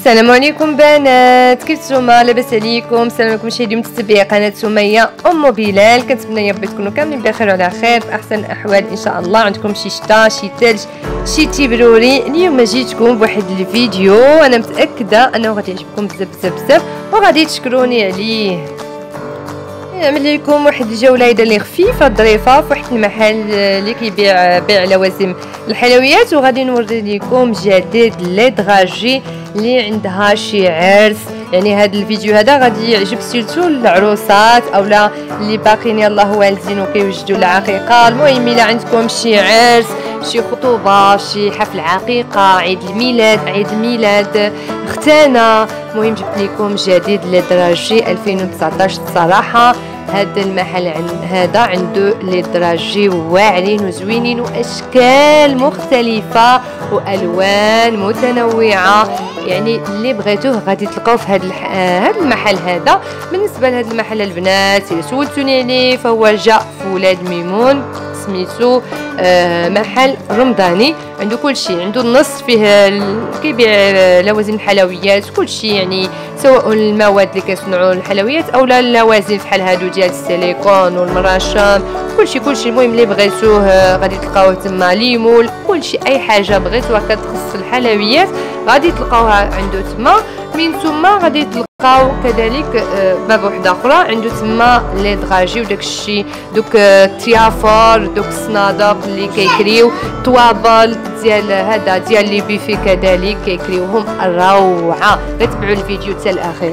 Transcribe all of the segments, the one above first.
السلام عليكم بنات، كيف نتوما؟ لاباس عليكم؟ السلام عليكم مشاهدي متتبعي قناه سميه ام بلال. كنتمنى يا ربي تكونوا كاملين بخير وعلى خير في احسن الاحوال ان شاء الله. عندكم شي شتا شي ثلج شي تيبروري. اليوم جيتكم بواحد الفيديو انا متاكده انه غادي يعجبكم بزاف بزاف بزاف وغادي تشكروني عليه. نعمل لكم واحد الجوله اللي خفيفه ظريفه في واحد المحل اللي كيبيع لوازم الحلويات، وغادي نوري لكم جديد لي دراجي اللي عندها شي عرس. يعني هذا الفيديو هذا غادي يعجب سيرتو العروسات اولا اللي باقيين يلاه والدين وكيوجدوا العقيقه. المهم الا عندكم شي عرس شي خطوبه شي حفل عقيقه عيد الميلاد ختانه، المهم جبت لكم جديد لدراجي 2019. الصراحه هذا المحل هذا عنده لي دراجي واعرين وزوينين واشكال مختلفه والوان متنوعه. يعني اللي بغيتوه غادي تلقاوه في هذا المحل هذا. بالنسبه لهذا المحل البنات اللي سولتوني عليه فهو جاء في ولاد ميمون، سميتو محل رمضاني. عنده كل شيء، عنده النص فيه كيبيع لوازم الحلويات كل شيء، يعني سواء المواد اللي كيصنعوا الحلويات او اللوازم بحال هادو ديال السيليكون والمراشم كل شيء. المهم اللي بغيتوه غادي تلقاوه تما، ليمول كل شيء، اي حاجه بغيتوها كتخص الحلويات غادي تلقاوها عنده تما. من ثم غادي تلقاو كذلك باب واحد اخرى عنده تما لي دراجي وداك الشيء، دوك التيافور دوك الصنادق اللي كيكريو طوابل ديال هذا ديال لي بيفي كذلك كيكريوهم روعه. غتبعوا الفيديو حتى الاخير.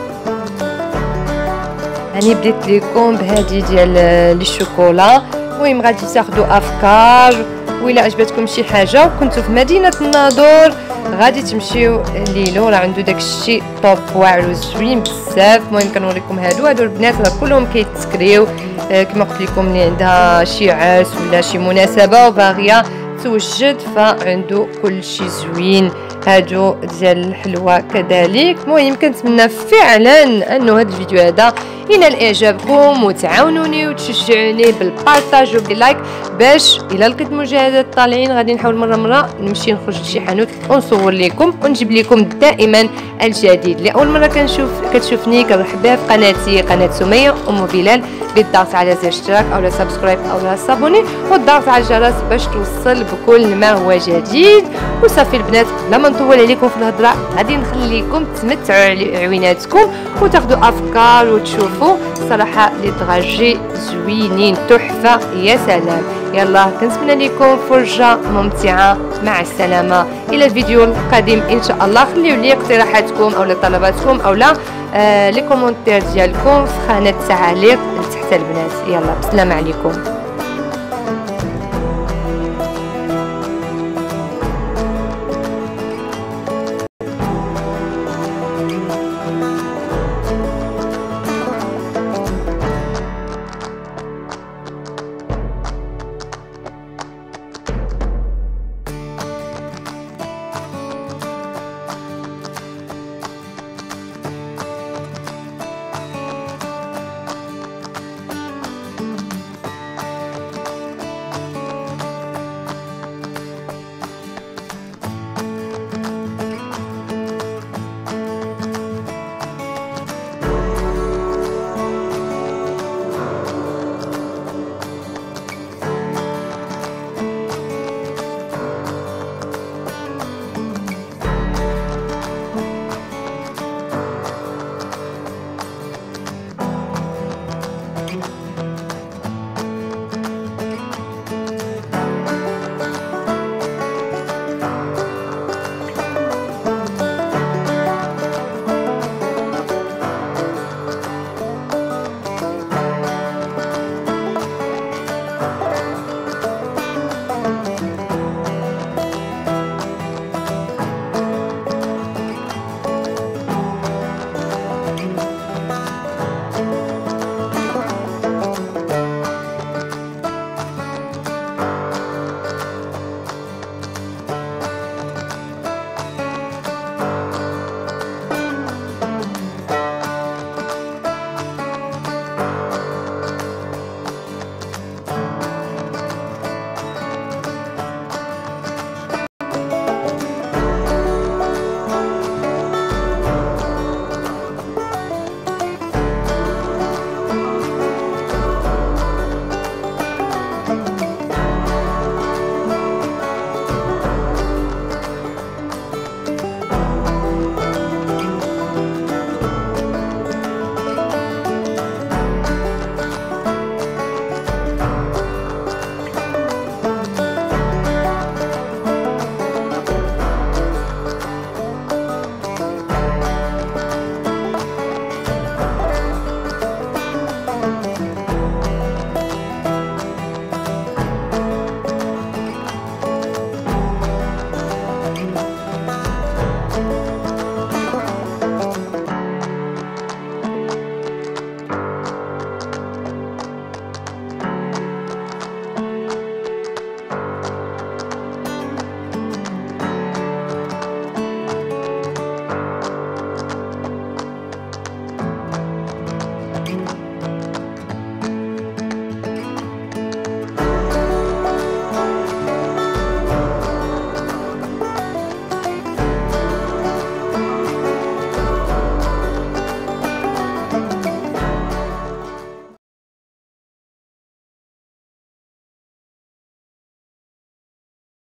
راني بديت لكم بهذه ديال لي شوكولا. المهم غادي تاخذوا افكار، وإلا عجبتكم شي حاجه وكنتو في مدينه الناظور غادي تمشيو ليلو، راه عنده داك الشيء طوب واعر وزوين بزاف. المهم كنوريكم هادو البنات راه كلهم كيتسكريو كما قلت لكم اللي عندها شي عرس ولا شي مناسبه وباغيه توجد فعنده كل شيء زوين. هادو ديال الحلوى كذلك. المهم كنتمنى فعلا انه هذا الفيديو هذا ينال اعجابكم وتعاونوني وتشجعوني بالبارطاج وباللايك، باش الى لقيت مجاهدات طالعين غادي نحاول مره نمشي نخرج لشي حانوت ونصور لكم ونجيب لكم دائما الجديد. لاول مره كتشوفني كنرحب بها في قناتي قناه سميه ام بلال بالضغط على زر اشتراك او سبسكرايب او صابوني والضغط على الجرس باش توصل بكل ما هو جديد. وصافي البنات بلا ما نطول عليكم في الهضره غادي نخليكم تمتعوا عويناتكم وتاخذوا افكار وتشوفوا. صراحه لي دراجي زوينين تحفه يا سلام. يلا كنتمنى لكم فرجه ممتعه. مع السلامه الى الفيديو القادم ان شاء الله. خليو لي اقتراحاتكم او طلباتكم او لي كومونتير ديالكم في خانه التعاليق تحت البنات. يلا بسلام عليكم.